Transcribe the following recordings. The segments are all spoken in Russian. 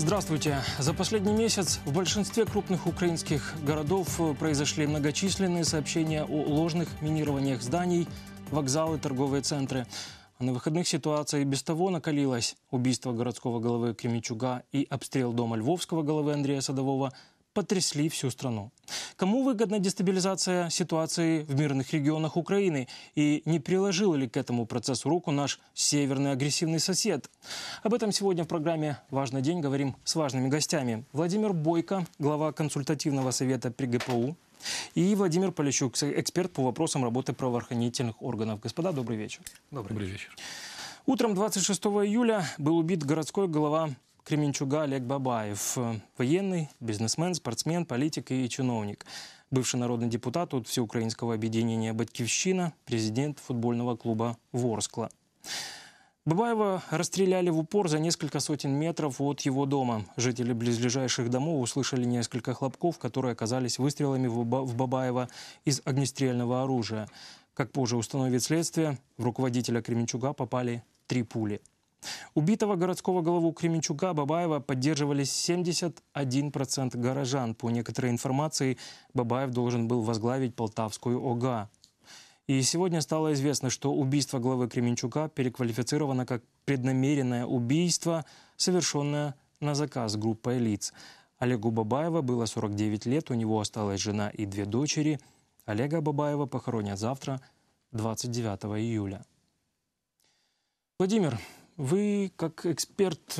Здравствуйте. За последний месяц в большинстве крупных украинских городов произошли многочисленные сообщения о ложных минированиях зданий, вокзалы, торговые центры. А на выходных ситуация и без того накалилась. Убийство городского головы Кременчуга и обстрел дома львовского головы Андрея Садового потрясли всю страну. Кому выгодна дестабилизация ситуации в мирных регионах Украины? И не приложил ли к этому процессу руку наш северный агрессивный сосед? Об этом сегодня в программе «Важный день» говорим с важными гостями. Владимир Бойко, глава консультативного совета при ГПУ, и Владимир Полищук, эксперт по вопросам работы правоохранительных органов. Господа, добрый вечер. Добрый вечер. Утром 26 июля был убит городской голова Кременчуга Олег Бабаев. Военный, бизнесмен, спортсмен, политик и чиновник. Бывший народный депутат от Всеукраинского объединения «Батьківщина», президент футбольного клуба «Ворскла». Бабаева расстреляли в упор за несколько сотен метров от его дома. Жители близлежащих домов услышали несколько хлопков, которые оказались выстрелами в Бабаева из огнестрельного оружия. Как позже установит следствие, в руководителя Кременчуга попали 3 пули. Убитого городского главу Кременчуга Бабаева поддерживали 71% горожан. По некоторой информации, Бабаев должен был возглавить Полтавскую ОГА. И сегодня стало известно, что убийство главы Кременчуга переквалифицировано как преднамеренное убийство, совершенное на заказ группой лиц. Олегу Бабаева было 49 лет, у него осталась жена и 2 дочери. Олега Бабаева похоронят завтра, 29 июля. Владимир, вы как эксперт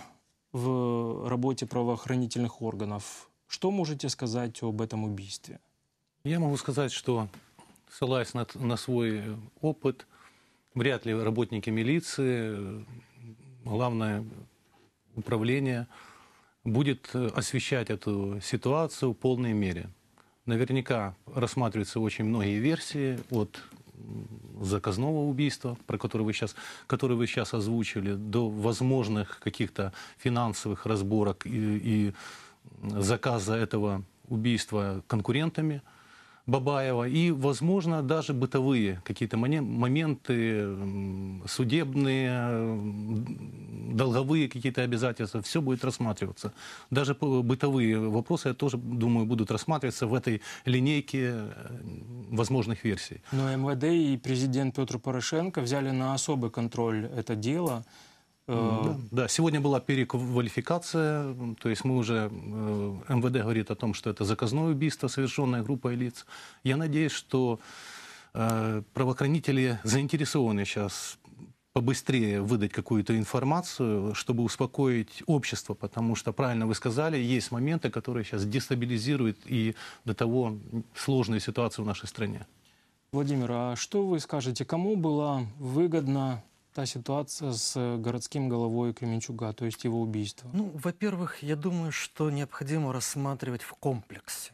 в работе правоохранительных органов, что можете сказать об этом убийстве? Я могу сказать, что, ссылаясь на свой опыт, вряд ли работники милиции, главное управление будет освещать эту ситуацию в полной мере. Наверняка рассматриваются очень многие версии от заказного убийства, которое вы сейчас озвучили, до возможных каких-то финансовых разборок и заказа этого убийства конкурентами Бабаева, и, возможно, даже бытовые какие-то моменты, судебные, долговые какие-то обязательства, все будет рассматриваться. Даже бытовые вопросы, я тоже думаю, будут рассматриваться в этой линейке возможных версий. Но МВД и президент Петр Порошенко взяли на особый контроль это дело. Да, сегодня была переквалификация, то есть мы уже, МВД говорит о том, что это заказное убийство, совершенное группой лиц. Я надеюсь, что правоохранители заинтересованы сейчас побыстрее выдать какую-то информацию, чтобы успокоить общество, потому что, правильно вы сказали, есть моменты, которые сейчас дестабилизируют и до того сложную ситуацию в нашей стране. Владимир, а что вы скажете, кому была выгодна та ситуация с городским головой Кременчуга, то есть его убийство? Ну, во-первых, я думаю, что необходимо рассматривать в комплексе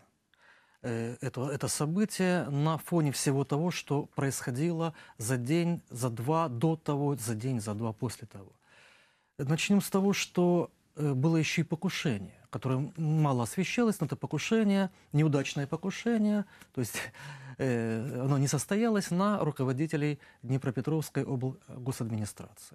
это событие на фоне всего того, что происходило за день, за два до того, за день, за два после того. Начнем с того, что было еще и покушение, которое мало освещалось, но это покушение, неудачное покушение, то есть оно не состоялось на руководителей Днепропетровской облгосадминистрации.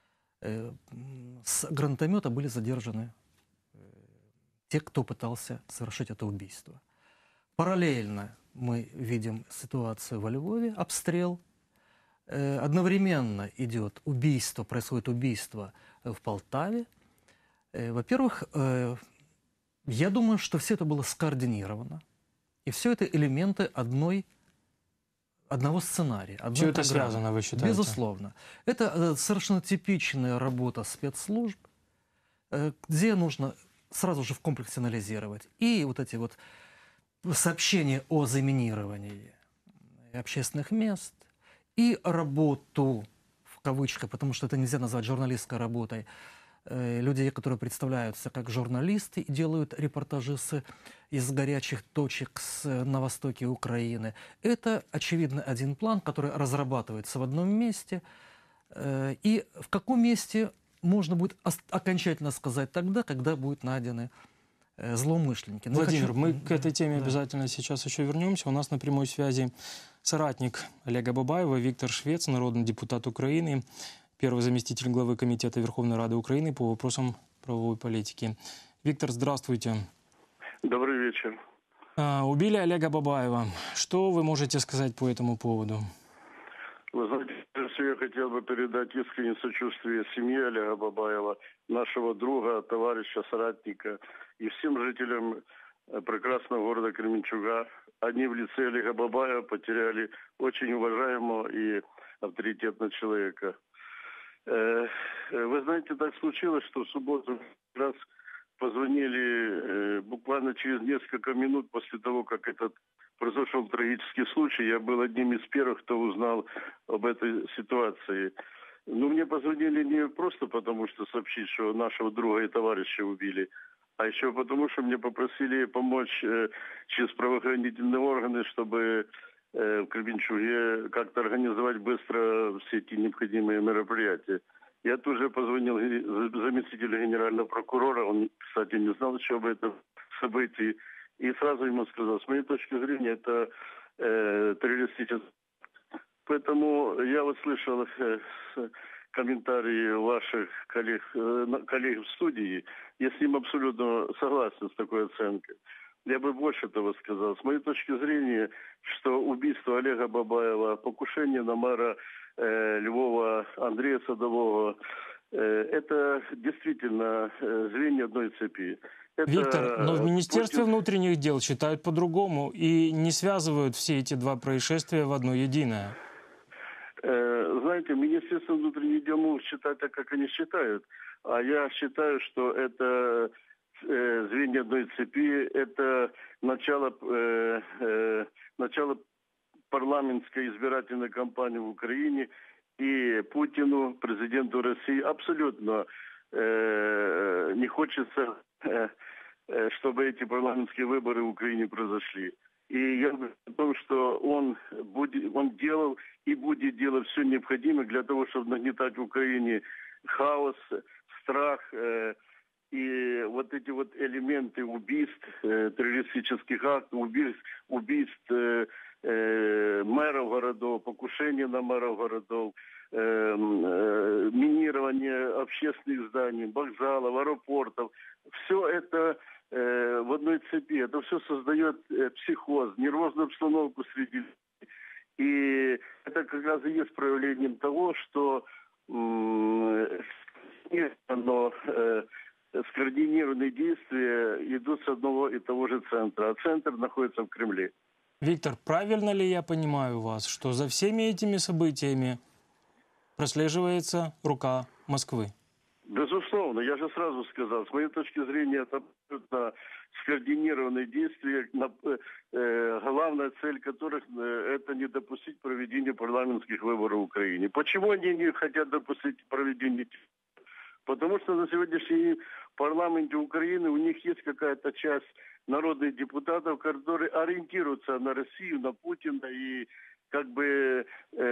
С гранатомета были задержаны те, кто пытался совершить это убийство. Параллельно мы видим ситуацию во Львове, обстрел. Одновременно идет убийство, происходит убийство в Полтаве. Во-первых, я думаю, что все это было скоординировано. И все это элементы одного сценария. Все это связано, вы считаете? Безусловно. Это совершенно типичная работа спецслужб, где нужно сразу же в комплексе анализировать и вот эти вот сообщения о заминировании общественных мест, и работу, в кавычках, потому что это нельзя назвать журналистской работой, людей, которые представляются как журналисты и делают репортажи из горячих точек на востоке Украины. Это, очевидно, один план, который разрабатывается в одном месте. И в каком месте можно будет окончательно сказать тогда, когда будут найдены злоумышленники. Владимир, мы к этой теме обязательно сейчас еще вернемся. У нас на прямой связи соратник Олега Бабаева Виктор Швец, народный депутат Украины, первый заместитель главы Комитета Верховной Рады Украины по вопросам правовой политики. Виктор, здравствуйте. Добрый вечер. Убили Олега Бабаева. Что вы можете сказать по этому поводу? Вы знаете, я хотел бы передать искреннее сочувствие семье Олега Бабаева, нашего друга, товарища, соратника и всем жителям прекрасного города Кременчуга. Они в лице Олега Бабаева потеряли очень уважаемого и авторитетного человека. Вы знаете, так случилось, что в субботу как раз позвонили буквально через несколько минут после того, как этот произошел трагический случай. Я был одним из первых, кто узнал об этой ситуации. Но мне позвонили не просто потому, что сообщить, что нашего друга и товарища убили, а еще потому, что мне попросили помочь через правоохранительные органы, чтобы в Кременчуге как-то организовать быстро все эти необходимые мероприятия. Я тут же позвонил заместителю генерального прокурора, он, кстати, не знал еще об этом событии, и сразу ему сказал, с моей точки зрения, это террористический. Поэтому я вот слышал комментарии ваших коллег в студии, я с ним абсолютно согласен с такой оценкой. Я бы больше того сказал. С моей точки зрения, что убийство Олега Бабаева, покушение на мэра Львова Андрея Садового, это действительно звенья одной цепи. Это Виктор, но в Министерстве внутренних дел считают по-другому и не связывают все эти два происшествия в одно единое. Знаете, Министерство внутренних дел могут считать так, как они считают. А я считаю, что это звенья одной цепи, это начало парламентской избирательной кампании в Украине, и Путину, президенту России, абсолютно не хочется, чтобы эти парламентские выборы в Украине произошли. И я говорю о том, что он делал и будет делать все необходимое для того, чтобы нагнетать в Украине хаос, страх, и вот эти вот элементы убийств, террористических актов, убийств мэров городов, покушения на мэров городов, минирование общественных зданий, вокзалов, аэропортов. Все это в одной цепи. Это все создает психоз, нервозную обстановку среди людей. И это как раз и есть проявлением того, что скоординированные действия идут с одного и того же центра, а центр находится в Кремле. Виктор, правильно ли я понимаю вас, что за всеми этими событиями прослеживается рука Москвы? Безусловно, я же сразу сказал, с моей точки зрения, это абсолютно скоординированные действия, главная цель которых это не допустить проведения парламентских выборов в Украине. Почему они не хотят допустить проведение? Потому что на сегодняшний день в парламенте Украины у них есть какая-то часть народных депутатов, которые ориентируются на Россию, на Путина, и как бы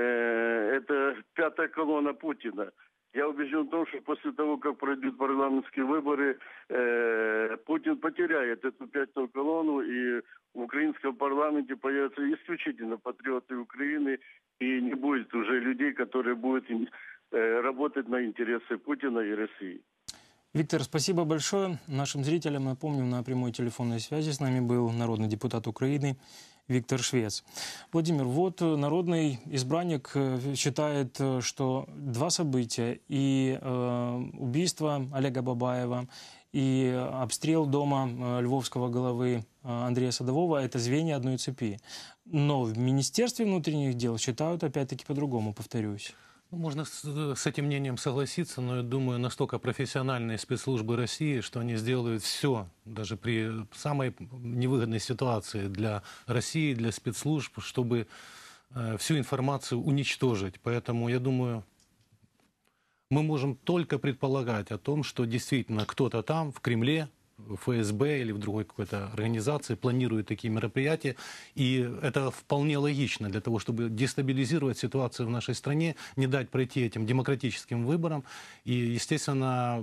это пятая колонна Путина. Я убежден в том, что после того, как пройдут парламентские выборы, Путин потеряет эту пятую колонну, и в украинском парламенте появятся исключительно патриоты Украины, и не будет уже людей, которые будут работать на интересы Путина и России. Виктор, спасибо большое. Нашим зрителям напомню, на прямой телефонной связи с нами был народный депутат Украины Виктор Швец. Владимир, вот народный избранник считает, что два события, и убийство Олега Бабаева, и обстрел дома львовского главы Андрея Садового – это звенья одной цепи. Но в Министерстве внутренних дел считают опять-таки по-другому, повторюсь. Можно с этим мнением согласиться, но я думаю, настолько профессиональные спецслужбы России, что они сделают все, даже при самой невыгодной ситуации для России, для спецслужб, чтобы всю информацию уничтожить. Поэтому, я думаю, мы можем только предполагать о том, что действительно кто-то там, в Кремле, в ФСБ или в другой какой-то организации планирует такие мероприятия. И это вполне логично для того, чтобы дестабилизировать ситуацию в нашей стране, не дать пройти этим демократическим выборам и, естественно,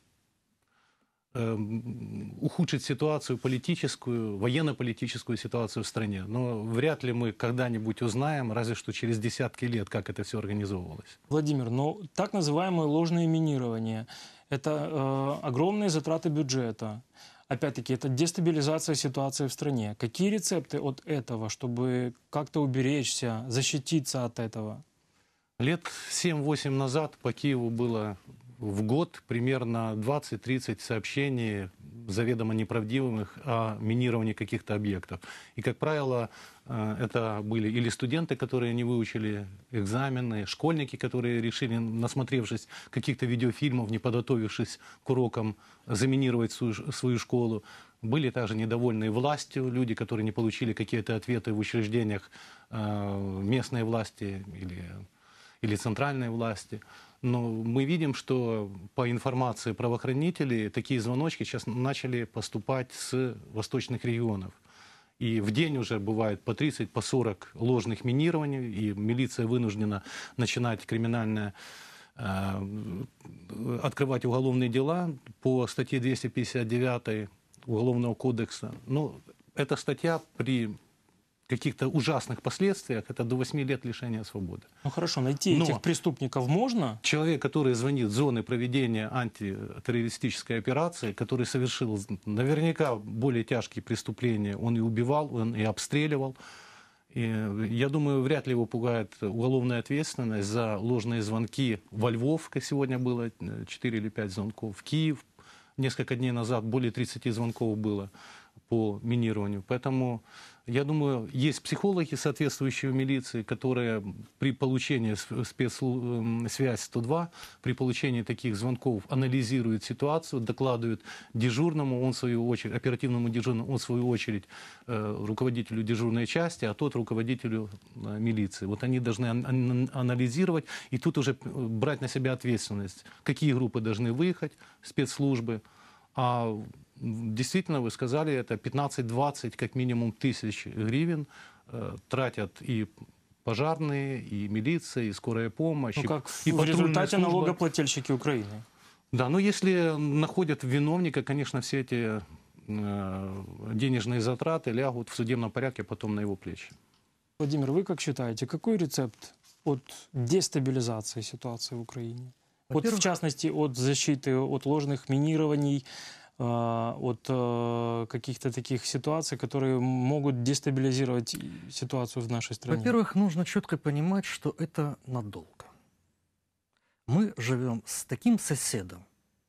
ухудшить ситуацию политическую, военно-политическую ситуацию в стране. Но вряд ли мы когда-нибудь узнаем, разве что через десятки лет, как это все организовывалось. Владимир, но так называемое ложное минирование – Это огромные затраты бюджета. Опять-таки, это дестабилизация ситуации в стране. Какие рецепты от этого, чтобы как-то уберечься, защититься от этого? Лет 7-8 назад по Киеву было в год примерно 20-30 сообщений заведомо неправдивых о минировании каких-то объектов. И, как правило, это были или студенты, которые не выучили экзамены, школьники, которые решили, насмотревшись каких-то видеофильмов, не подготовившись к урокам, заминировать свою школу. Были также недовольные властью люди, которые не получили какие-то ответы в учреждениях местной власти или центральной власти. Но мы видим, что по информации правоохранителей такие звоночки сейчас начали поступать с восточных регионов. И в день уже бывает по 30, по 40 ложных минирований, и милиция вынуждена начинать открывать уголовные дела по статье 259 Уголовного кодекса. Но эта статья при каких-то ужасных последствиях, это до 8 лет лишения свободы. Ну хорошо, найти Но этих преступников можно? человек, который звонит в зоны проведения антитеррористической операции, который совершил наверняка более тяжкие преступления, он и убивал, он и обстреливал. И, я думаю, вряд ли его пугает уголовная ответственность за ложные звонки во Львов, как сегодня было 4 или 5 звонков, в Киев несколько дней назад более 30 звонков было по минированию. Поэтому, я думаю, есть психологи, соответствующие в милиции, которые при получении спецсвязь 102, при получении таких звонков анализируют ситуацию, докладывают дежурному, он в свою очередь, оперативному дежурному, он в свою очередь руководителю дежурной части, а тот руководителю милиции. Вот они должны анализировать и тут уже брать на себя ответственность, какие группы должны выехать, спецслужбы. А действительно, вы сказали, это 15-20 как минимум тысяч гривен тратят и пожарные, и милиция, и скорая помощь, Ну, как и в результате служба. налогоплательщики Украины. Да, но если находят виновника, конечно, все эти денежные затраты лягут в судебном порядке потом на его плечи. Владимир, вы как считаете, какой рецепт от дестабилизации ситуации в Украине? Вот в частности, от защиты от ложных минирований, от каких-то таких ситуаций, которые могут дестабилизировать ситуацию в нашей стране? Во-первых, нужно четко понимать, что это надолго. Мы живем с таким соседом,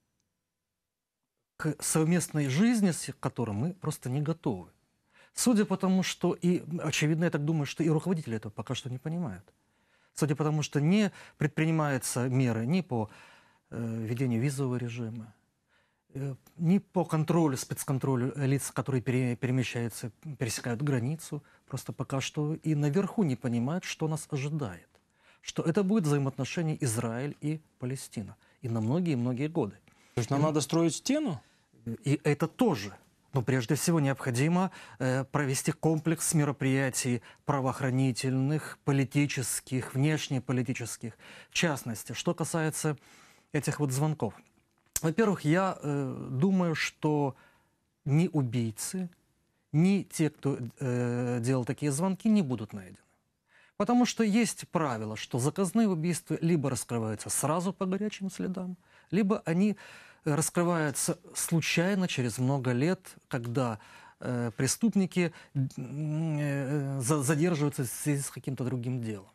к совместной жизни с которым мы просто не готовы. Судя по тому, что и, очевидно, я так думаю, что и руководители этого пока что не понимают. Судя по тому, что не предпринимаются меры ни по введению визового режима, ни по контролю, спецконтролю лиц, которые перемещаются, пересекают границу. Просто пока что и наверху не понимают, что нас ожидает. Что это будет взаимоотношения Израиль и Палестина. И на многие-многие годы. То есть нам надо строить стену? И это тоже. Но прежде всего необходимо провести комплекс мероприятий правоохранительных, политических, внешнеполитических. В частности, что касается этих вот звонков. Во-первых, я думаю, что ни убийцы, ни те, кто делал такие звонки, не будут найдены. Потому что есть правило, что заказные убийства либо раскрываются сразу по горячим следам, либо они раскрываются случайно через много лет, когда преступники задерживаются в связи с каким-то другим делом.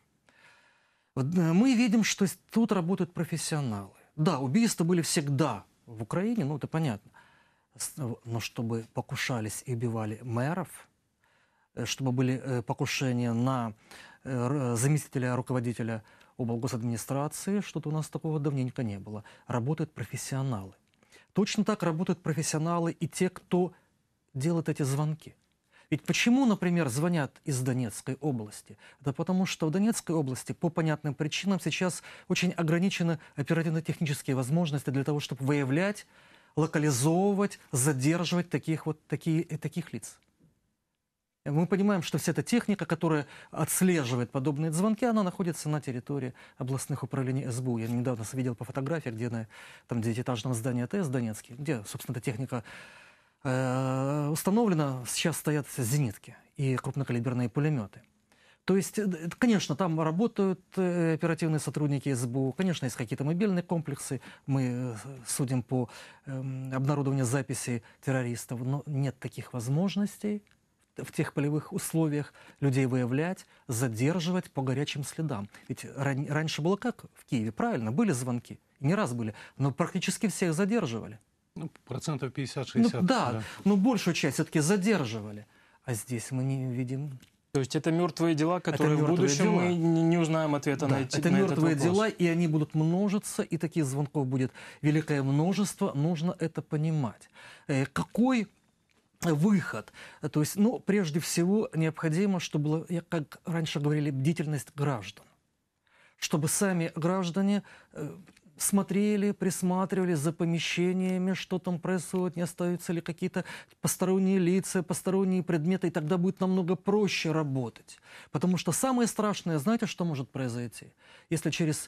Мы видим, что тут работают профессионалы. Да, убийства были всегда в Украине, ну это понятно. Но чтобы покушались и убивали мэров, чтобы были покушения на заместителя руководителя облгосадминистрации, что-то у нас такого давненько не было. Работают профессионалы. Точно так работают профессионалы и те, кто делает эти звонки. Ведь почему, например, звонят из Донецкой области? Это потому, что в Донецкой области по понятным причинам сейчас очень ограничены оперативно-технические возможности для того, чтобы выявлять, локализовывать, задерживать таких лиц. Мы понимаем, что вся эта техника, которая отслеживает подобные звонки, она находится на территории областных управлений СБУ. Я недавно видел по фотографии, где на там, девятиэтажном здании АТС Донецкий, где, собственно, эта техника установлена, сейчас стоят зенитки и крупнокалиберные пулеметы. То есть, конечно, там работают оперативные сотрудники СБУ, конечно, есть какие-то мобильные комплексы, мы судим по обнародованию записей террористов, но нет таких возможностей в тех полевых условиях людей выявлять, задерживать по горячим следам. Ведь раньше было как в Киеве, правильно, были звонки, не раз были, но практически всех задерживали. Ну, процентов 50-60. Да, но большую часть все-таки задерживали. А здесь мы не видим. То есть это мертвые дела, которые в будущем мы не узнаем ответа на этот вопрос. Это мертвые дела, и они будут множиться, и таких звонков будет великое множество. Нужно это понимать. Какой выход? То есть, ну, прежде всего, необходимо, чтобы, как раньше говорили, бдительность граждан. Чтобы сами граждане смотрели, присматривали за помещениями, что там происходит, не остаются ли какие-то посторонние лица, посторонние предметы, и тогда будет намного проще работать. Потому что самое страшное, знаете, что может произойти? Если через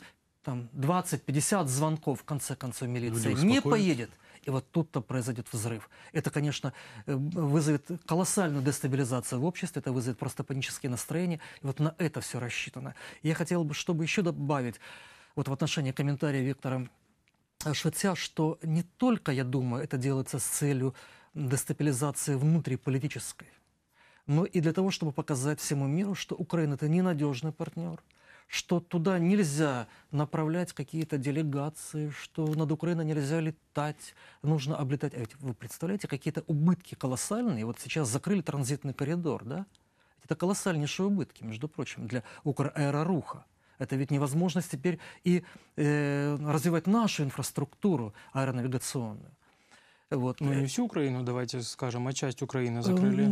20-50 звонков, в конце концов, милиция не поедет, и вот тут-то произойдет взрыв. Это, конечно, вызовет колоссальную дестабилизацию в обществе, это вызовет просто панические настроения, и вот на это все рассчитано. Я хотел бы, чтобы еще добавить, вот в отношении комментария Виктора Швеця, что не только, я думаю, это делается с целью дестабилизации внутриполитической, но и для того, чтобы показать всему миру, что Украина – это ненадежный партнер, что туда нельзя направлять какие-то делегации, что над Украиной нельзя летать, нужно облетать. А ведь вы представляете, какие-то убытки колоссальные. Вот сейчас закрыли транзитный коридор, да? Это колоссальнейшие убытки, между прочим, для Украэроруха. Это ведь невозможность теперь и развивать нашу инфраструктуру аэронавигационную. Вот. Ну, не всю Украину, давайте скажем, а часть Украины закрыли.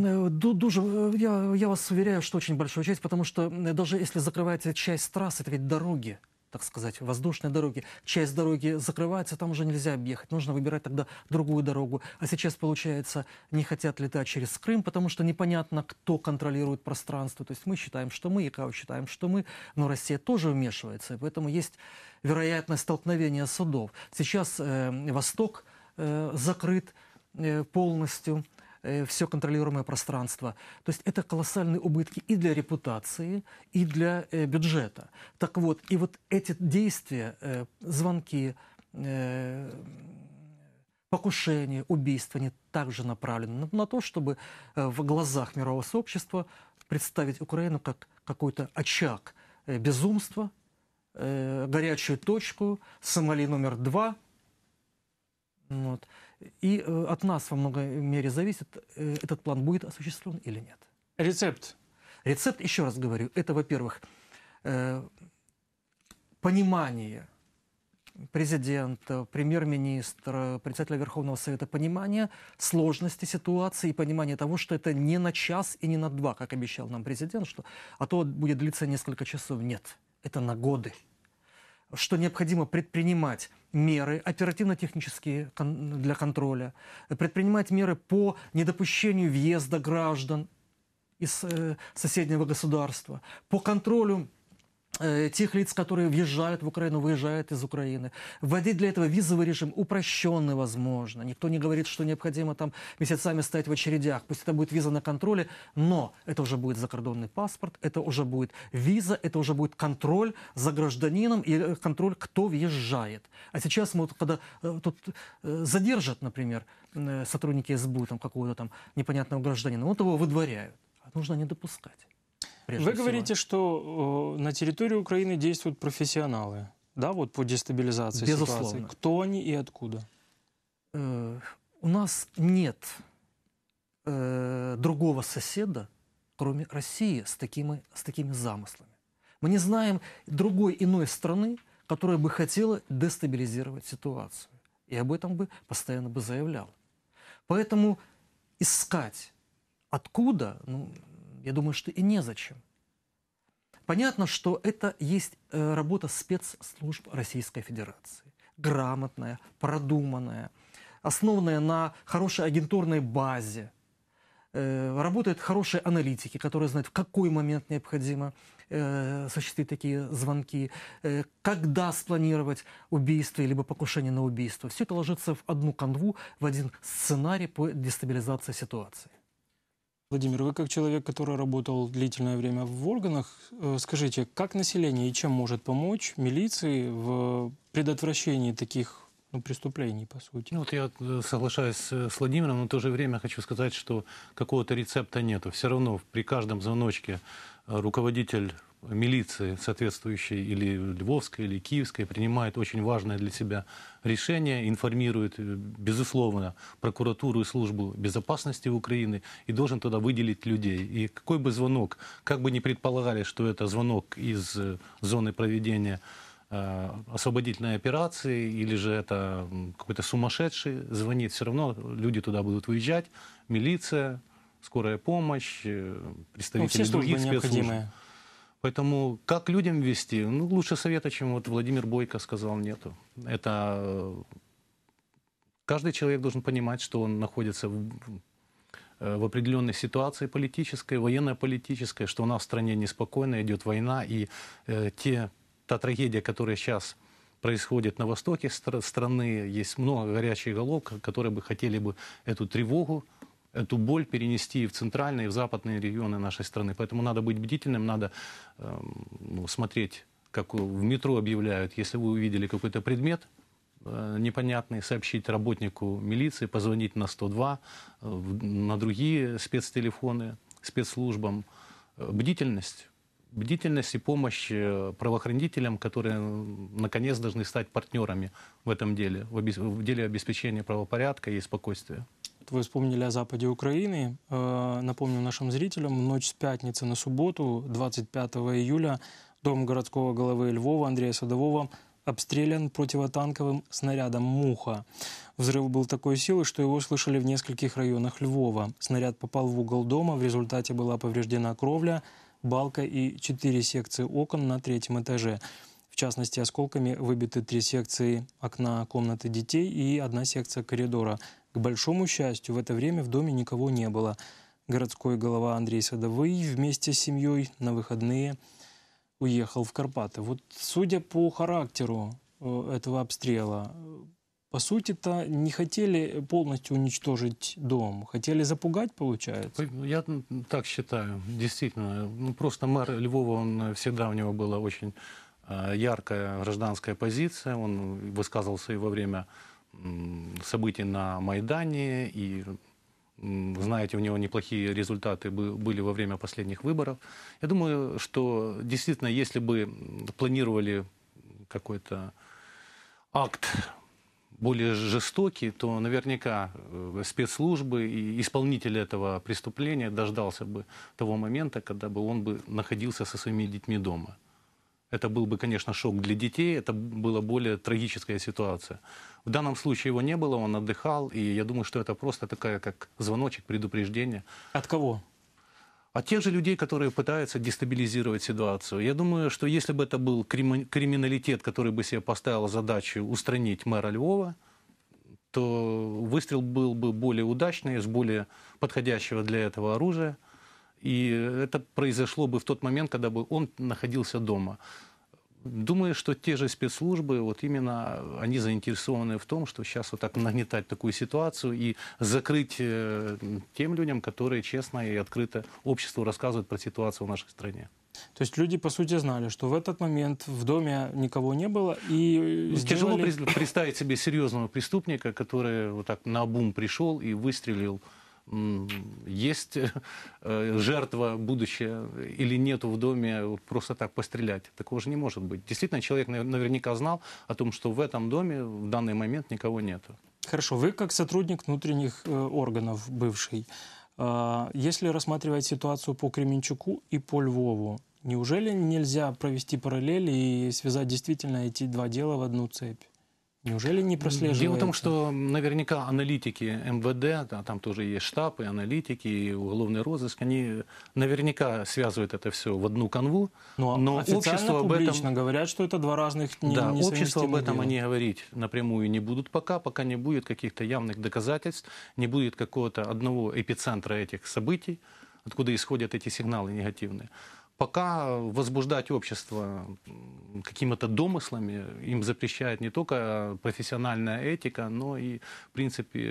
Я вас уверяю, что очень большая часть, потому что даже если закрываете часть трасс, это ведь дороги, так сказать, воздушные дороги. Часть дороги закрывается, там уже нельзя объехать. Нужно выбирать тогда другую дорогу. А сейчас, получается, не хотят летать через Крым, потому что непонятно, кто контролирует пространство. То есть мы считаем, что мы, ИКАО считаем, что мы, но Россия тоже вмешивается. И поэтому есть вероятность столкновения судов. Сейчас Восток закрыт полностью, все контролируемое пространство. То есть это колоссальные убытки и для репутации, и для бюджета. Так вот, и вот эти действия, звонки, покушения, убийства, они также направлены на то, чтобы в глазах мирового сообщества представить Украину как какой-то очаг безумства, горячую точку, Сомали номер 2. Вот. И от нас во многой мере зависит, этот план будет осуществлен или нет. Рецепт. Рецепт, еще раз говорю, это, во-первых, понимание президента, премьер-министра, председателя Верховного Совета, понимание сложности ситуации и понимание того, что это не на час и не на 2, как обещал нам президент, что, а то будет длиться несколько часов. Нет, это на годы. Что необходимо предпринимать меры оперативно-технические для контроля, предпринимать меры по недопущению въезда граждан из соседнего государства, по контролю тех лиц, которые въезжают в Украину, выезжают из Украины. Вводить для этого визовый режим упрощенный, возможно. Никто не говорит, что необходимо там месяцами стоять в очередях. Пусть это будет виза на контроле, но это уже будет закордонный паспорт, это уже будет виза, это уже будет контроль за гражданином и контроль, кто въезжает. А сейчас мы, когда тут задержат, например, сотрудники СБУ там, какого-то там непонятного гражданина, вот его выдворяют. Нужно не допускать. Вы говорите, что на территории Украины действуют профессионалы, да, вот по дестабилизации ситуации. Кто они и откуда? У нас нет другого соседа, кроме России, с такими замыслами. Мы не знаем другой иной страны, которая бы хотела дестабилизировать ситуацию. И об этом бы постоянно бы заявляла. Поэтому искать откуда, я думаю, что и незачем. Понятно, что это есть работа спецслужб Российской Федерации. Грамотная, продуманная, основанная на хорошей агентурной базе. Работают хорошие аналитики, которые знают, в какой момент необходимо осуществить такие звонки, когда спланировать убийство либо покушение на убийство. Все это ложится в одну канву, в один сценарий по дестабилизации ситуации. Владимир, вы как человек, который работал длительное время в органах, скажите, как население и чем может помочь милиции в предотвращении таких преступлений, по сути? Ну, вот я соглашаюсь с Владимиром, но в то же время хочу сказать, что какого-то рецепта нету. Все равно при каждом звоночке руководитель милиции соответствующей или львовской, или киевской принимает очень важное для себя решение, информирует, безусловно, прокуратуру и службу безопасности Украины и должен туда выделить людей. И какой бы звонок, как бы ни предполагали, что это звонок из зоны проведения освободительной операции, или же это какой-то сумасшедший звонит, все равно люди туда будут выезжать, милиция, скорая помощь, представители других спецслужб. Поэтому как людям вести? Ну, лучше совета, чем вот Владимир Бойко сказал, нету. Это каждый человек должен понимать, что он находится в определенной ситуации политической, военно-политической, что у нас в стране неспокойно, идет война, и та трагедия, которая сейчас происходит на востоке страны, есть много горячих голов, которые бы хотели бы эту тревогу, эту боль перенести в центральные, и в западные регионы нашей страны. Поэтому надо быть бдительным, надо смотреть, как в метро объявляют, если вы увидели какой-то предмет непонятный, сообщить работнику милиции, позвонить на 102, на другие спецтелефоны, спецслужбам. Бдительность и помощь правоохранителям, которые, наконец, должны стать партнерами в этом деле, в деле обеспечения правопорядка и спокойствия. Вы вспомнили о западе Украины. Напомню нашим зрителям, в ночь с пятницы на субботу, 25 июля, дом городского головы Львова Андрея Садового обстрелян противотанковым снарядом «Муха». Взрыв был такой силы, что его слышали в нескольких районах Львова. Снаряд попал в угол дома, в результате была повреждена кровля, балка и 4 секции окон на 3-м этаже. В частности, осколками выбиты 3 секции окна комнаты детей и 1 секция коридора. К большому счастью, в это время в доме никого не было. Городской голова Андрей Садовый вместе с семьей на выходные уехал в Карпаты. Вот судя по характеру этого обстрела, по сути-то не хотели полностью уничтожить дом, хотели запугать, получается? Я так считаю, действительно. Просто мэр Львова, всегда у него была очень яркая гражданская позиция, он высказывался и во время событий на Майдане, и, знаете, у него неплохие результаты были во время последних выборов. Я думаю, что действительно, если бы планировали какой-то акт более жестокий, то наверняка спецслужбы и исполнитель этого преступления дождался бы того момента, когда бы он бы находился со своими детьми дома. Это был бы, конечно, шок для детей, это была более трагическая ситуация. В данном случае его не было, он отдыхал, и я думаю, что это просто такая, как звоночек, предупреждение. От кого? От тех же людей, которые пытаются дестабилизировать ситуацию. Я думаю, что если бы это был криминалитет, который бы себе поставил задачу устранить мэра Львова, то выстрел был бы более удачный, с более подходящего для этого оружия. И это произошло бы в тот момент, когда бы он находился дома. Думаю, что те же спецслужбы, вот именно они заинтересованы в том, что сейчас вот так нагнетать такую ситуацию и закрыть тем людям, которые честно и открыто обществу рассказывают про ситуацию в нашей стране. То есть люди, по сути, знали, что в этот момент в доме никого не было, и Тяжело представить себе серьезного преступника, который вот так наобум пришел и выстрелил. Есть жертва будущая или нету в доме, просто так пострелять. Такого же не может быть. Действительно, человек наверняка знал о том, что в этом доме в данный момент никого нету. Хорошо, вы как сотрудник внутренних органов бывший, если рассматривать ситуацию по Кременчуку и по Львову, неужели нельзя провести параллели и связать действительно эти два дела в одну цепь? Неужели не прослеживается? Дело в том, что наверняка аналитики МВД, да, там тоже есть штаб, и аналитики, и уголовный розыск, они наверняка связывают это все в одну канву. Но официально, публично говорят, что это два разных несовместимых общество об этом дела. они говорить напрямую не будут пока не будет каких-то явных доказательств, не будет какого-то одного эпицентра этих событий, откуда исходят эти сигналы негативные. Пока возбуждать общество какими-то домыслами им запрещает не только профессиональная этика, но и, в принципе,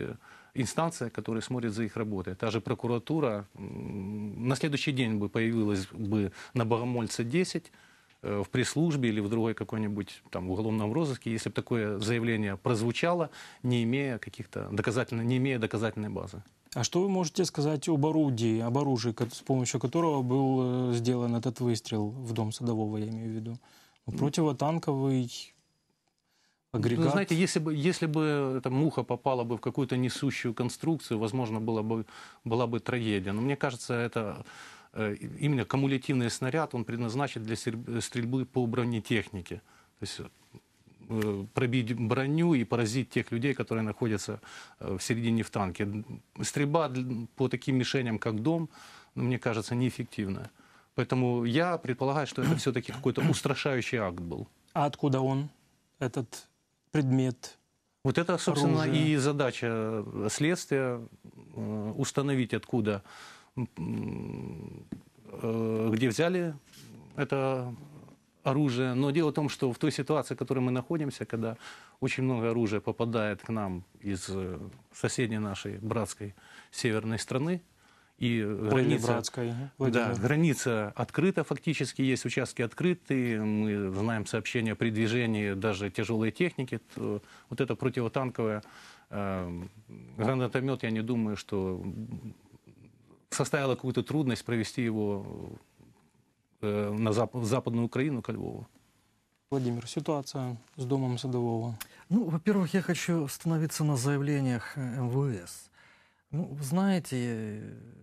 инстанция, которая смотрит за их работой. Та же прокуратура. На следующий день бы появилась бы на Богомольца 10 в пресс-службе или в другой какой-нибудь там уголовном розыске, если бы такое заявление прозвучало, не имея доказательной базы. А что вы можете сказать об орудии, с помощью которого был сделан этот выстрел в дом Садового, я имею в виду? Противотанковый агрегат? Вы знаете, если бы эта муха попала бы в какую-то несущую конструкцию, возможно, была бы трагедия. Но мне кажется, это именно кумулятивный снаряд, он предназначен для стрельбы по бронетехнике. То есть пробить броню и поразить тех людей, которые находятся в середине в танке. Стрельба по таким мишеням, как дом, мне кажется, неэффективная. Поэтому я предполагаю, что это все-таки какой-то устрашающий акт был. А откуда он, этот предмет? Вот это, собственно, оружие? и задача следствия установить, откуда, где взяли это оружие. Но дело в том, что в той ситуации, в которой мы находимся, когда очень много оружия попадает к нам из соседней нашей братской северной страны, и граница открыта фактически, есть участки открытые, мы знаем сообщения о передвижении даже тяжелой техники, то вот это противотанковое гранатомет, я не думаю, что составило какую-то трудность провести его на Западную Украину, ко Львову. Владимир, ситуация с домом Садового. Ну, во-первых, я хочу остановиться на заявлениях МВС. Ну, знаете,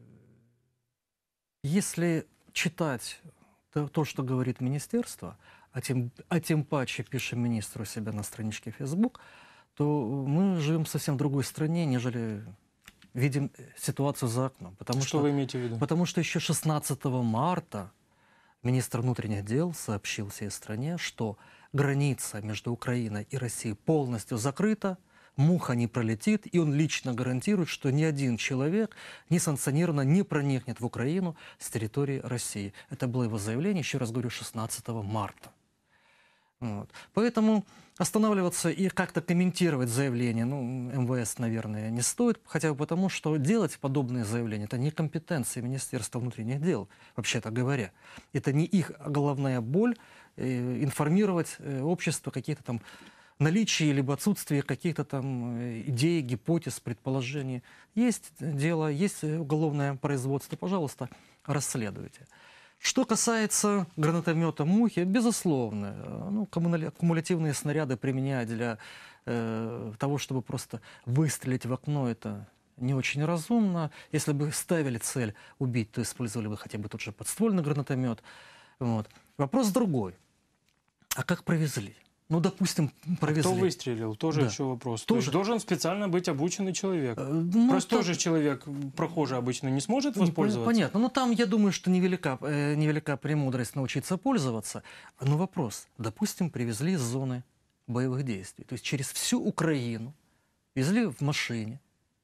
если читать то, что говорит министерство, а тем паче пишет министр у себя на страничке Facebook, то мы живем в совсем другой стране, нежели видим ситуацию за окном. Что вы имеете в виду? Потому что еще 16 марта министр внутренних дел сообщил всей стране, что граница между Украиной и Россией полностью закрыта, муха не пролетит, и он лично гарантирует, что ни один человек несанкционированно не проникнет в Украину с территории России. Это было его заявление, еще раз говорю, 16 марта. Вот. Поэтому останавливаться и как-то комментировать заявление, МВС, наверное, не стоит, хотя бы потому, что делать подобные заявления – это не компетенция Министерства внутренних дел, вообще-то говоря. Это не их головная боль информировать общество о каких-то там наличии либо отсутствии каких-то там идей, гипотез, предположений. Есть дело, есть уголовное производство, пожалуйста, расследуйте. Что касается гранатомета «Мухи», безусловно, кумулятивные снаряды применять для того, чтобы просто выстрелить в окно, это не очень разумно. Если бы ставили цель убить, то использовали бы хотя бы тот же подствольный гранатомет. Вот. Вопрос другой. А как провезли? Ну, допустим, провезли. Кто выстрелил? Тоже Да. еще вопрос. Тоже. То есть должен специально быть обученный человек. Просто же человек, прохожий обычно, не сможет воспользоваться? Понятно. Но там, я думаю, что невелика премудрость научиться пользоваться. Но вопрос. Допустим, привезли из зоны боевых действий. То есть через всю Украину везли в машине.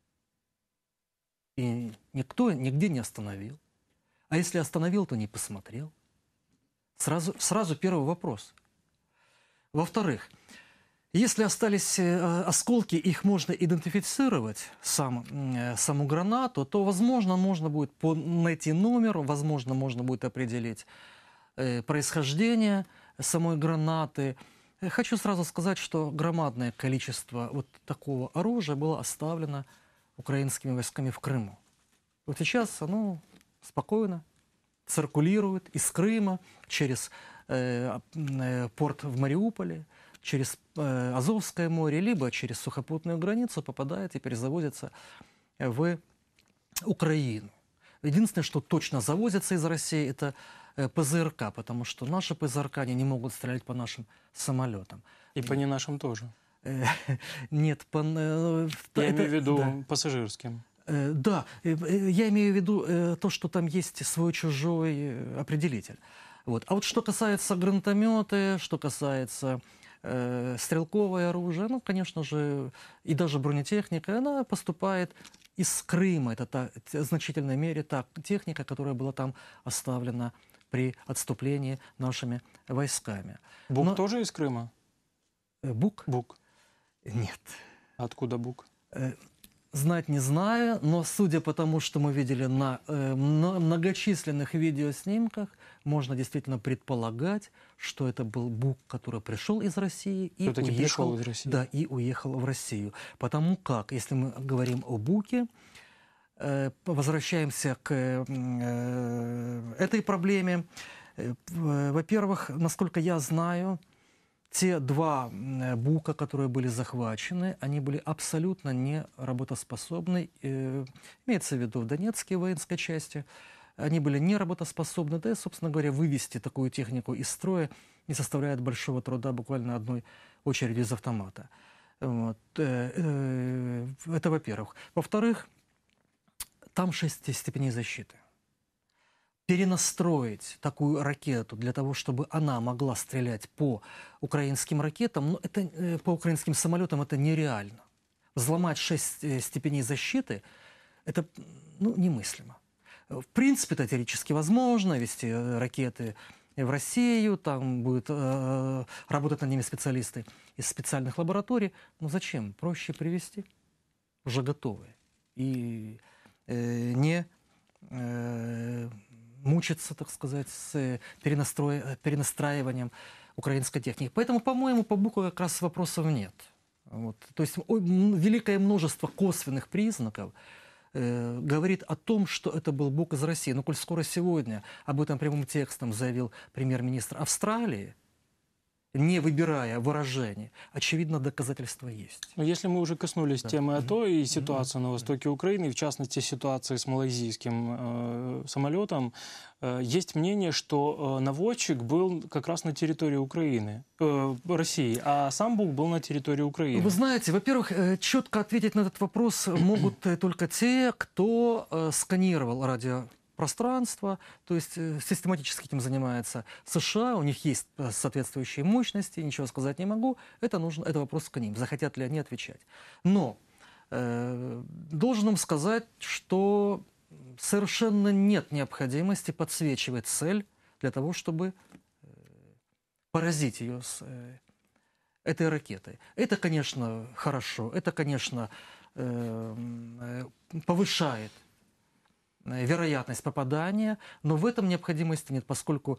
И никто нигде не остановил. А если остановил, то не посмотрел. Сразу первый вопрос. Во-вторых, если остались осколки, их можно идентифицировать, саму гранату, то, возможно, можно будет найти номер, возможно, можно будет определить происхождение самой гранаты. Хочу сразу сказать, что громадное количество вот такого оружия было оставлено украинскими войсками в Крыму. Вот сейчас оно спокойно циркулирует из Крыма через порт в Мариуполе, через Азовское море, либо через сухопутную границу попадает и перезавозится в Украину. Единственное, что точно завозится из России, это ПЗРК, потому что наши ПЗРК они не могут стрелять по нашим самолетам. И по не нашим тоже. Нет, я имею в виду пассажирским. Да, я имею в виду то, что там есть свой-чужой определитель. Вот. А вот что касается гранатомета, что касается стрелковое оружие, ну, конечно же, и даже бронетехника, она поступает из Крыма. Это в значительной мере та техника, которая была там оставлена при отступлении нашими войсками. БУК тоже из Крыма? БУК? БУК. Нет. Откуда БУК? знать не знаю, но судя по тому, что мы видели на многочисленных видеоснимках, можно действительно предполагать, что это был Бук, который пришел из России и Все-таки пришел уехал, из России. да, и уехал в Россию. Потому как, если мы говорим о Буке, возвращаемся к этой проблеме. Во-первых, насколько я знаю, те два Бука, которые были захвачены, они были абсолютно не работоспособны. Имеется в виду в Донецкой воинской части. Они были не работоспособны. Да и, собственно говоря, вывести такую технику из строя не составляет большого труда, буквально одной очередью из автомата. Вот. Это во-первых. Во-вторых, там 6 степеней защиты. Перенастроить такую ракету для того, чтобы она могла стрелять по украинским ракетам, это, по украинским самолетам, это нереально. Взломать 6 степеней защиты, это немыслимо. В принципе, это теоретически возможно, вести ракеты в Россию, там будут работать над ними специалисты из специальных лабораторий. Но зачем? Проще привезти уже готовые. И не мучиться, так сказать, с перенастраиванием украинской техники. Поэтому, по-моему, по Буку как раз вопросов нет. Вот. То есть великое множество косвенных признаков говорит о том, что это был Бук из России. Но коль скоро сегодня об этом прямым текстом заявил премьер-министр Австралии, не выбирая выражений, очевидно, доказательства есть. Но если мы уже коснулись темы АТО и ситуации на востоке Украины, в частности, ситуации с малайзийским самолетом, есть мнение, что наводчик был как раз на территории Украины, России, а сам Бук был на территории Украины. Вы знаете, во-первых, четко ответить на этот вопрос могут только те, кто сканировал радиопространство, то есть систематически этим занимается США, у них есть соответствующие мощности, ничего сказать не могу, это вопрос к ним, захотят ли они отвечать. Но должен им сказать, что совершенно нет необходимости подсвечивать цель для того, чтобы поразить ее с этой ракетой. Это, конечно, хорошо, это, конечно, повышает вероятность попадания, но в этом необходимости нет, поскольку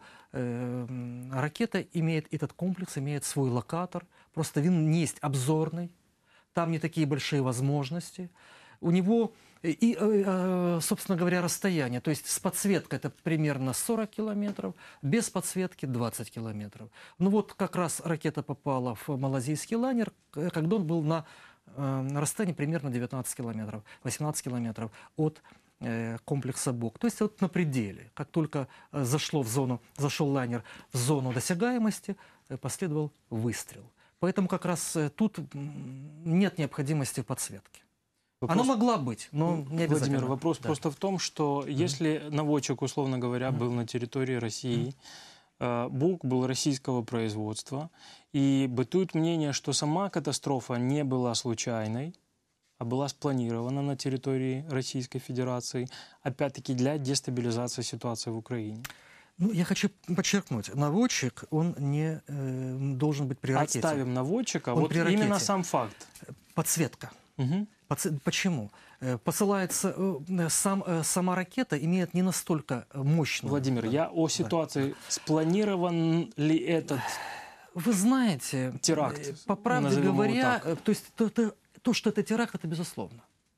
ракета имеет, этот комплекс имеет свой локатор, просто он не есть обзорный, там не такие большие возможности. У него и, собственно говоря, расстояние, то есть с подсветкой это примерно 40 километров, без подсветки 20 километров. Ну вот как раз ракета попала в малайзийский лайнер, когда он был на расстоянии примерно 19 километров, 18 километров от комплекса Бук. То есть вот на пределе. Как только зашел лайнер в зону досягаемости, последовал выстрел. Поэтому как раз тут нет необходимости в подсветке. Она могла быть, но не обязательно. Владимир, вопрос просто в том, что если наводчик, условно говоря, был на территории России, Бук был российского производства, и бытует мнение, что сама катастрофа не была случайной, а была спланирована на территории Российской Федерации, опять-таки для дестабилизации ситуации в Украине. Ну, я хочу подчеркнуть, наводчик, он не должен быть при ракете. Отставим наводчика, Он вот именно сам факт. Подсветка. Угу. Почему? Посылается, сама ракета имеет не настолько мощную... Владимир, я о ситуации. Да. Спланирован ли этот Вы знаете, теракт? По правде говоря, то есть то, что это теракт, это безусловно.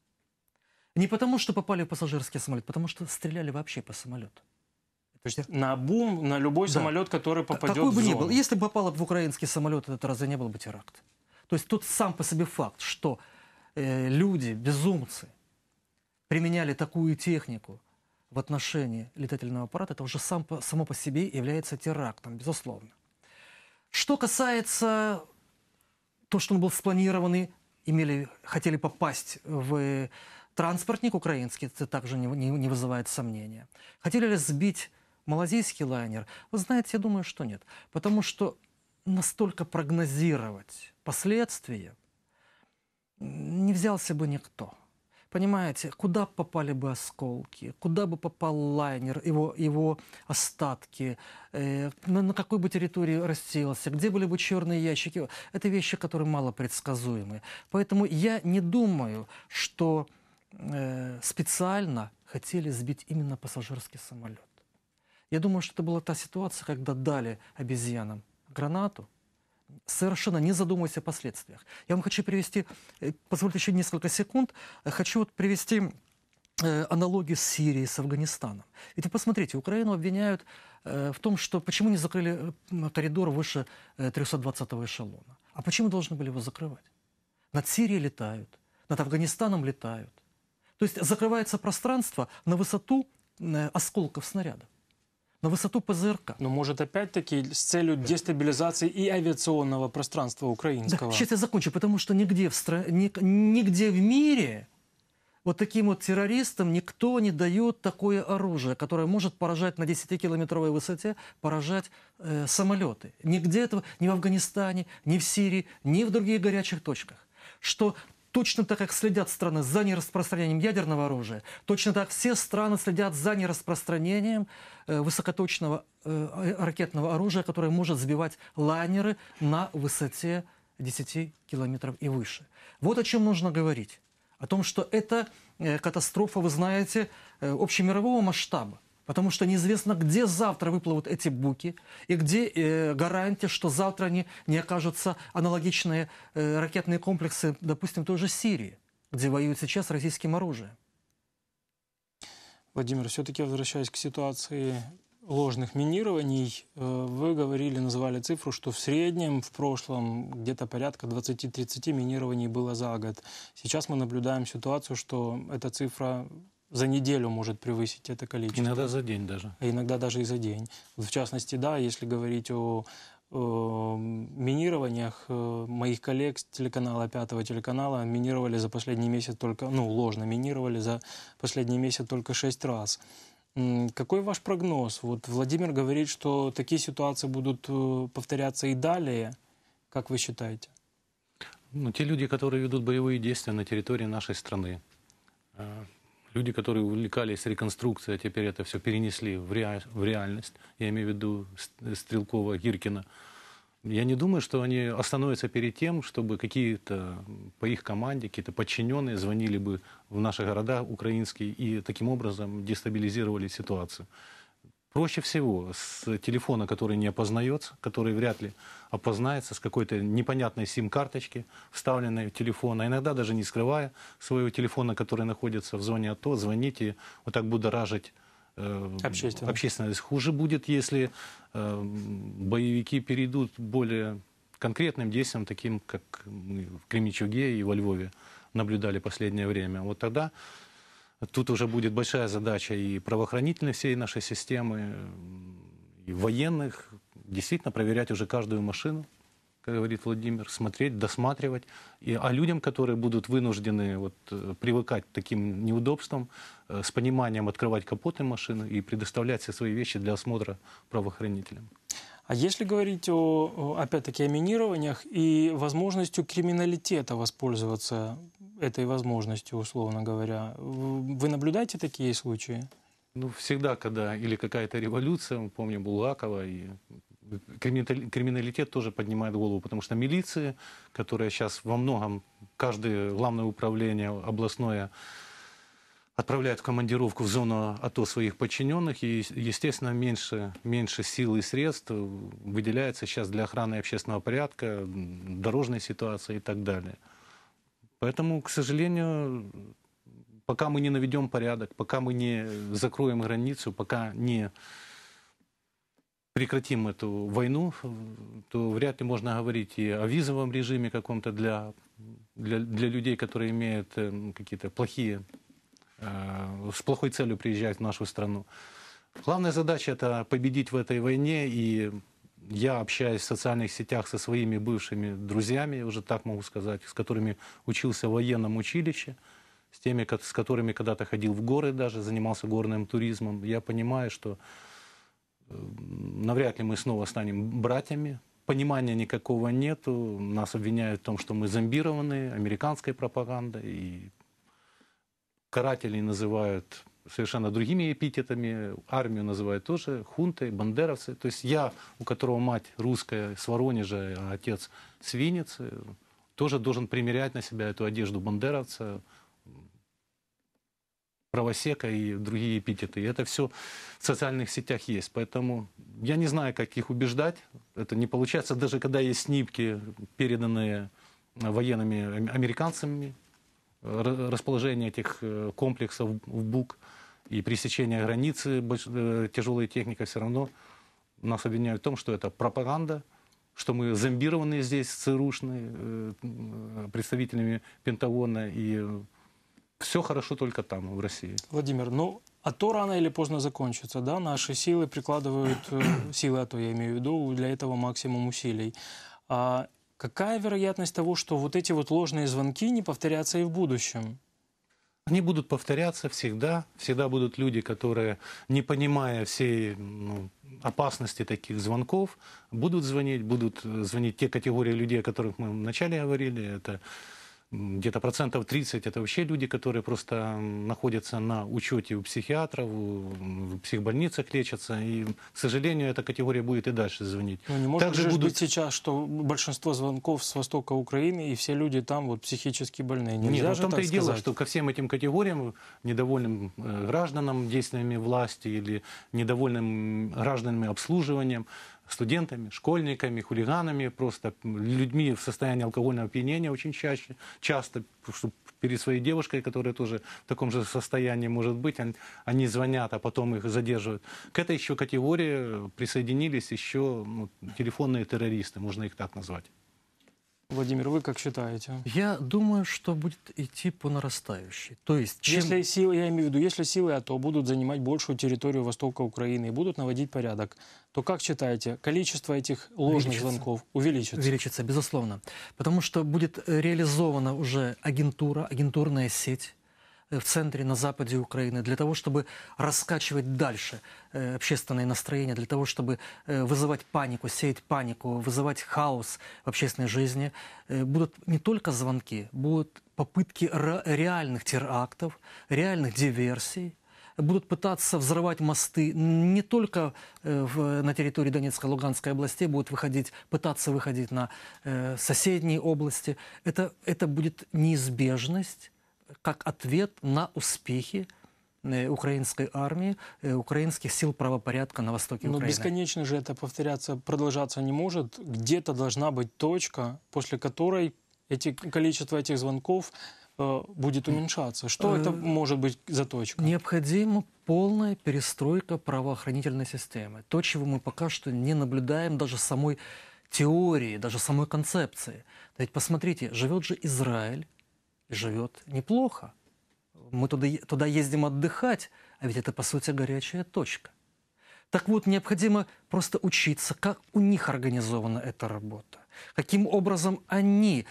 Не потому, что попали в пассажирский самолет, потому что стреляли вообще по самолету. То есть на бум, на любой самолет, который попадет какой в бы зону. ни был. Если бы попало в украинский самолет, это разве не был бы теракт? То есть тут сам по себе факт, что люди, безумцы, применяли такую технику в отношении летательного аппарата, это уже само по себе является терактом, безусловно. Что касается того, что он был спланированный, хотели попасть в транспортник украинский, это также не вызывает сомнения. Хотели ли сбить малайзийский лайнер? Вы знаете, я думаю, что нет. Потому что настолько прогнозировать последствия не взялся бы никто. Понимаете, куда попали бы осколки, куда бы попал лайнер, его остатки, на какой бы территории расселся, где были бы черные ящики. Это вещи, которые мало предсказуемы. Поэтому я не думаю, что специально хотели сбить именно пассажирский самолет. Я думаю, что это была та ситуация, когда дали обезьянам гранату, совершенно не задумываясь о последствиях. Я вам хочу привести, позвольте еще несколько секунд, хочу вот привести аналогию с Сирией, с Афганистаном. Ведь вы посмотрите, Украину обвиняют в том, что почему не закрыли коридор выше 320-го эшелона. А почему должны были его закрывать? Над Сирией летают, над Афганистаном летают. То есть закрывается пространство на высоту осколков снарядов, на высоту ПЗРК. Но может опять-таки с целью дестабилизации и авиационного пространства украинского. Да, сейчас я закончу, потому что нигде в мире вот таким вот террористам никто не дает такое оружие, которое может поражать на 10-километровой высоте, поражать самолеты. Нигде этого, ни в Афганистане, ни в Сирии, ни в других горячих точках. Что точно так, как следят страны за нераспространением ядерного оружия, точно так все страны следят за нераспространением высокоточного ракетного оружия, которое может сбивать лайнеры на высоте 10 километров и выше. Вот о чем нужно говорить. О том, что это катастрофа, вы знаете, общемирового масштаба. Потому что неизвестно, где завтра выплывут эти буки, и где гарантия, что завтра не окажутся аналогичные ракетные комплексы, допустим, той же Сирии, где воюют сейчас российским оружием. Владимир, все-таки возвращаясь к ситуации ложных минирований, вы говорили, называли цифру, что в среднем в прошлом где-то порядка 20-30 минирований было за год. Сейчас мы наблюдаем ситуацию, что эта цифра за неделю может превысить это количество. Иногда за день даже. А иногда даже и за день. В частности, да, если говорить о минированиях, моих коллег с телеканала, 5-го телеканала, минировали за последний месяц только, ложно минировали за последний месяц только 6 раз. Какой ваш прогноз? Вот Владимир говорит, что такие ситуации будут повторяться и далее. Как вы считаете? Те люди, которые ведут боевые действия на территории нашей страны, люди, которые увлекались реконструкцией, а теперь это все перенесли в реальность, я имею в виду Стрелкова, Гиркина, я не думаю, что они остановятся перед тем, чтобы какие-то по их команде, какие-то подчиненные звонили бы в наши города украинские и таким образом дестабилизировали ситуацию. Проще всего с телефона, который не опознается, который вряд ли опознается, с какой-то непонятной сим-карточки, вставленной в телефон, а иногда даже не скрывая своего телефона, который находится в зоне АТО, звоните, вот так будоражить общественность. Хуже будет, если боевики перейдут к более конкретным действиям, таким, как мы в Кременчуге и во Львове наблюдали последнее время. Вот тогда тут уже будет большая задача и правоохранительной всей нашей системы, и военных, действительно проверять уже каждую машину, как говорит Владимир, смотреть, досматривать. А людям, которые будут вынуждены привыкать к таким неудобствам, с пониманием открывать капоты машины и предоставлять все свои вещи для осмотра правоохранителям. А если говорить опять-таки о минированиях и возможностью криминалитета воспользоваться этой возможностью, условно говоря, вы наблюдаете такие случаи? Всегда, когда или какая-то революция, мы помним Булгакова, и криминалитет тоже поднимает голову, потому что милиции, которая сейчас во многом, каждое главное управление областное отправляет в командировку в зону АТО своих подчиненных, и, естественно, меньше сил и средств выделяется сейчас для охраны общественного порядка, дорожной ситуации и так далее. Поэтому, к сожалению, пока мы не наведем порядок, пока мы не закроем границу, пока не прекратим эту войну, то вряд ли можно говорить и о визовом режиме каком-то для людей, которые имеют какие-то с плохой целью приезжают в нашу страну. Главная задача – это победить в этой войне, и я общаюсь в социальных сетях со своими бывшими друзьями, уже так могу сказать, с которыми учился в военном училище, с теми, с которыми когда-то ходил в горы даже, занимался горным туризмом. Я понимаю, что навряд ли мы снова станем братьями. Понимания никакого нету. Нас обвиняют в том, что мы зомбированы американской пропагандой. И карателей называют совершенно другими эпитетами, армию называют тоже хунтой, бандеровцы. То есть я, у которого мать русская, с Воронежа, а отец с Винницы, тоже должен примерять на себя эту одежду бандеровца, правосека и другие эпитеты. И это все в социальных сетях есть. Поэтому я не знаю, как их убеждать. Это не получается, даже когда есть снимки, переданные военными американцами, расположение этих комплексов в БУК и пресечение границы тяжелой техникой, все равно нас обвиняют в том, что это пропаганда, что мы зомбированы здесь ЦРУшные представителями Пентагона, и все хорошо только там, в России. Владимир, ну, АТО рано или поздно закончится, да? Наши силы прикладывают, силы АТО, я имею в виду, для этого максимум усилий. А какая вероятность того, что вот эти вот ложные звонки не повторятся и в будущем? Они будут повторяться всегда. Всегда будут люди, которые, не понимая всей опасности таких звонков, будут звонить те категории людей, о которых мы вначале говорили. Это где-то 30% это вообще люди, которые просто находятся на учете у психиатров, в психбольницах лечатся. И, к сожалению, эта категория будет и дальше звонить. Но не может же быть сейчас, что большинство звонков с востока Украины, и все люди там вот психически больные. Нельзя Нет, же в том-то так и дело, сказать. что ко всем этим категориям, недовольным гражданам действиями власти или недовольным гражданами обслуживанием, студентами, школьниками, хулиганами, просто людьми в состоянии алкогольного опьянения очень часто, перед своей девушкой, которая тоже в таком же состоянии может быть, они звонят, а потом их задерживают. К этой еще категории присоединились еще телефонные террористы, можно их так назвать. Владимир, вы как считаете? Я думаю, что будет идти по нарастающей. То есть, Если силы, я имею в виду, если силы АТО будут занимать большую территорию востока Украины и будут наводить порядок, то как считаете, количество этих ложных звонков увеличится? Увеличится, безусловно. Потому что будет реализована уже агентурная сеть в центре, на западе Украины, для того, чтобы раскачивать дальше общественное настроение, для того, чтобы вызывать панику, сеять панику, вызывать хаос в общественной жизни. Будут не только звонки, будут попытки реальных терактов, реальных диверсий. Будут пытаться взрывать мосты не только на территории Донецкой и Луганской областей, будут пытаться выходить на соседние области. Это будет неизбежность, как ответ на успехи украинской армии, украинских сил правопорядка на востоке Украины. Но бесконечно же это продолжаться не может. Где-то должна быть точка, после которой количество этих звонков будет уменьшаться. Что это может быть за точка? Необходима полная перестройка правоохранительной системы. То, чего мы пока что не наблюдаем даже самой теории, даже самой концепции. Ведь посмотрите, живет же Израиль, живет неплохо. Мы туда ездим отдыхать, а ведь это, по сути, горячая точка. Так вот, необходимо просто учиться, как у них организована эта работа, каким образом они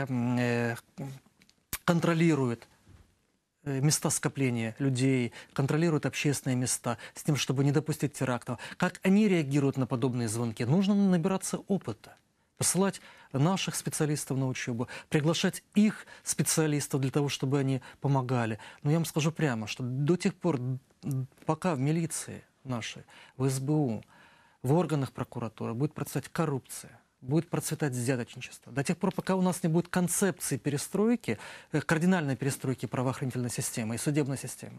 контролируют места скопления людей, контролируют общественные места, с тем, чтобы не допустить терактов, как они реагируют на подобные звонки. Нужно набираться опыта. Посылать наших специалистов на учебу, приглашать их специалистов для того, чтобы они помогали. Но я вам скажу прямо, что до тех пор, пока в милиции нашей, в СБУ, в органах прокуратуры будет процветать коррупция, будет процветать взяточничество, до тех пор, пока у нас не будет концепции перестройки, кардинальной перестройки правоохранительной системы и судебной системы,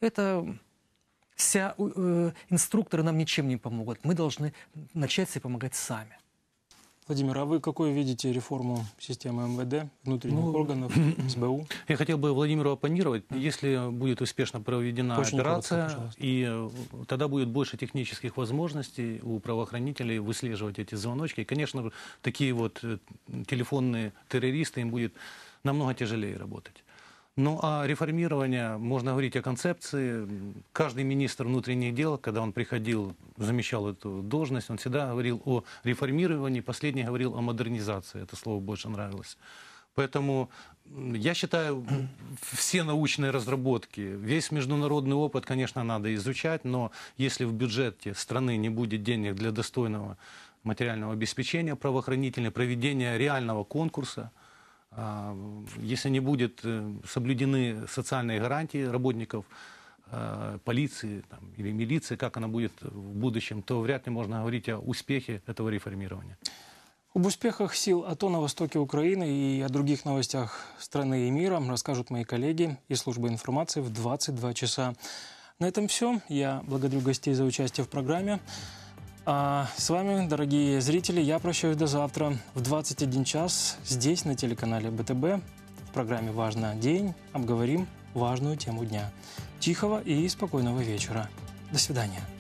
инструкторы нам ничем не помогут. Мы должны начать себе помогать сами. Владимир, а вы какой видите реформу системы МВД, внутренних органов, СБУ? Я хотел бы Владимиру оппонировать. Если будет успешно проведена операция, и тогда будет больше технических возможностей у правоохранителей выслеживать эти звоночки. И, конечно, такие вот телефонные террористы, им будет намного тяжелее работать. Ну, а реформирование, можно говорить о концепции. Каждый министр внутренних дел, когда он приходил, замещал эту должность, он всегда говорил о реформировании, последний говорил о модернизации. Это слово больше нравилось. Поэтому я считаю, все научные разработки, весь международный опыт, конечно, надо изучать, но если в бюджете страны не будет денег для достойного материального обеспечения правоохранительного, проведения реального конкурса, Если не будет соблюдены социальные гарантии работников полиции там, или милиции, как она будет в будущем, то вряд ли можно говорить о успехе этого реформирования. Об успехах сил АТО на востоке Украины и о других новостях страны и мира расскажут мои коллеги из службы информации в 22 часа. На этом все. Я благодарю гостей за участие в программе. А с вами, дорогие зрители, я прощаюсь до завтра в 21 час здесь, на телеканале БТБ. В программе «Важный день» обговорим важную тему дня. Тихого и спокойного вечера. До свидания.